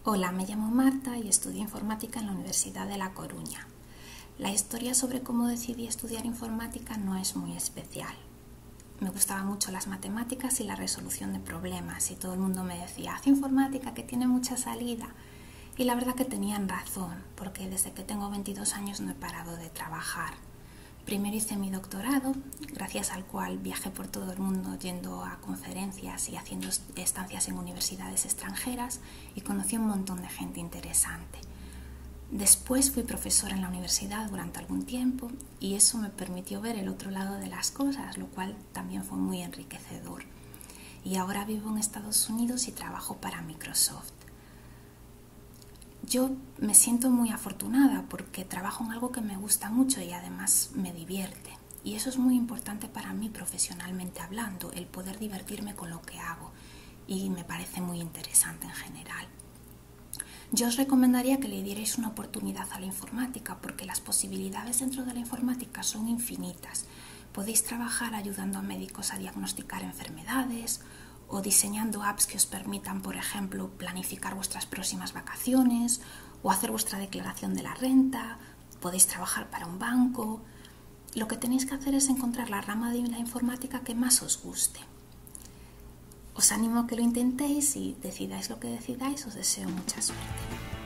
Hola, me llamo Marta y estudio informática en la Universidad de La Coruña. La historia sobre cómo decidí estudiar informática no es muy especial. Me gustaban mucho las matemáticas y la resolución de problemas y todo el mundo me decía, haz informática que tiene mucha salida. Y la verdad que tenían razón, porque desde que tengo 22 años no he parado de trabajar. Primero hice mi doctorado, gracias al cual viajé por todo el mundo yendo a conferencias y haciendo estancias en universidades extranjeras y conocí un montón de gente interesante. Después fui profesora en la universidad durante algún tiempo y eso me permitió ver el otro lado de las cosas, lo cual también fue muy enriquecedor. Y ahora vivo en Estados Unidos y trabajo para Microsoft. Yo me siento muy afortunada porque trabajo en algo que me gusta mucho y además me divierte. Y eso es muy importante para mí profesionalmente hablando, el poder divertirme con lo que hago. Y me parece muy interesante en general. Yo os recomendaría que le dierais una oportunidad a la informática porque las posibilidades dentro de la informática son infinitas. Podéis trabajar ayudando a médicos a diagnosticar enfermedades o diseñando apps que os permitan, por ejemplo, planificar vuestras próximas vacaciones o hacer vuestra declaración de la renta. Podéis trabajar para un banco. Lo que tenéis que hacer es encontrar la rama de la informática que más os guste. Os animo a que lo intentéis y decidáis lo que decidáis. Os deseo mucha suerte.